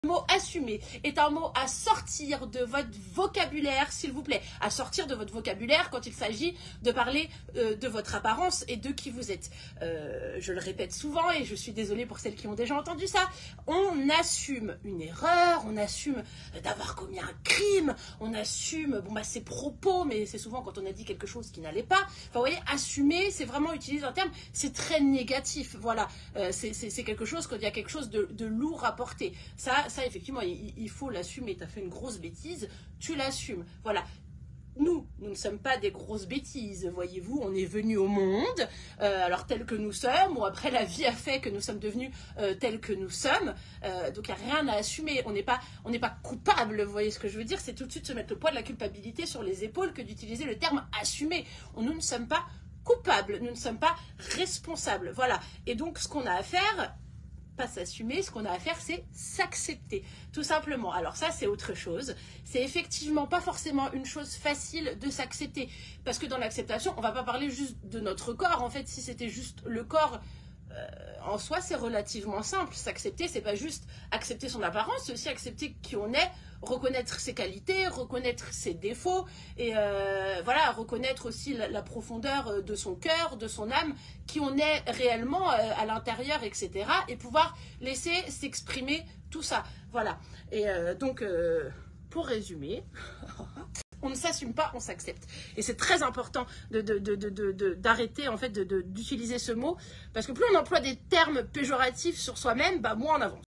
Le mot assumer est un mot à sortir de votre vocabulaire, s'il vous plaît. À sortir de votre vocabulaire quand il s'agit de parler de votre apparence et de qui vous êtes. Je le répète souvent et je suis désolée pour celles qui ont déjà entendu ça. On assume une erreur, on assume d'avoir commis un crime, on assume ses propos, mais c'est souvent quand on a dit quelque chose qui n'allait pas. Enfin, vous voyez, assumer, c'est vraiment utiliser un terme, c'est très négatif. Voilà, c'est quelque chose quand il y a quelque chose de lourd à porter. Ça, effectivement, il faut l'assumer. Tu as fait une grosse bêtise, tu l'assumes. Voilà. Nous ne sommes pas des grosses bêtises, voyez-vous, on est venus au monde, alors tels que nous sommes, ou après la vie a fait que nous sommes devenus tels que nous sommes, donc il n'y a rien à assumer, on n'est pas coupable, vous voyez ce que je veux dire, c'est tout de suite se mettre le poids de la culpabilité sur les épaules que d'utiliser le terme assumer. Nous ne sommes pas coupables, nous ne sommes pas responsables, voilà, et donc ce qu'on a à faire, pas s'assumer, ce qu'on a à faire, c'est s'accepter, tout simplement. Alors ça, c'est autre chose. C'est effectivement pas forcément une chose facile de s'accepter, parce que dans l'acceptation, on va pas parler juste de notre corps. En fait, si c'était juste le corps, en soi, c'est relativement simple. S'accepter, c'est pas juste accepter son apparence, c'est aussi accepter qui on est, reconnaître ses qualités, reconnaître ses défauts, et voilà, reconnaître aussi la profondeur de son cœur, de son âme, qui on est réellement à l'intérieur, etc. Et pouvoir laisser s'exprimer tout ça. Voilà. Et donc, pour résumer... On ne s'assume pas, on s'accepte. Et c'est très important d'arrêter en fait d'utiliser ce mot, parce que plus on emploie des termes péjoratifs sur soi-même, moins on avance.